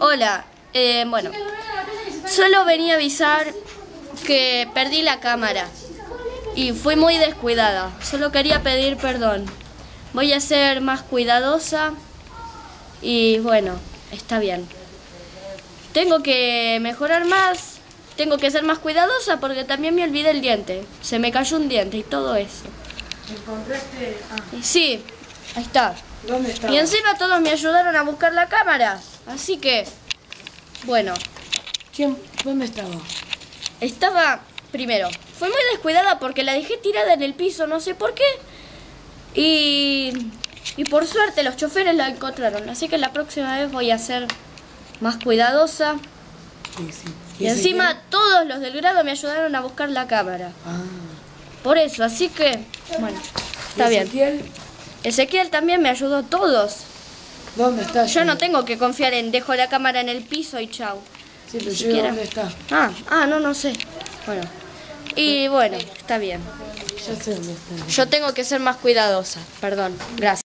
Hola, bueno, solo venía a avisar que perdí la cámara y fui muy descuidada. Solo quería pedir perdón. Voy a ser más cuidadosa y bueno, está bien. Tengo que mejorar más, tengo que ser más cuidadosa porque también me olvidé el diente. Se me cayó un diente y todo eso. ¿Encontraste? Sí, ahí está. ¿Dónde estaba? Y encima todos me ayudaron a buscar la cámara. Así que, bueno. ¿Dónde estaba? Estaba, primero, fui muy descuidada porque la dejé tirada en el piso, no sé por qué. Y por suerte los choferes la encontraron. Así que la próxima vez voy a ser más cuidadosa. Sí. Y encima todos los del grado me ayudaron a buscar la cámara. Por eso, así que, bueno, está bien. Ezequiel también me ayudó, todos. ¿Dónde está? Yo no tengo que confiar en dejo la cámara en el piso y chau. Sí, pero yo ¿dónde está? No sé. Bueno. Y bueno, está bien. Ya sé dónde está. Yo tengo que ser más cuidadosa. Perdón. Gracias.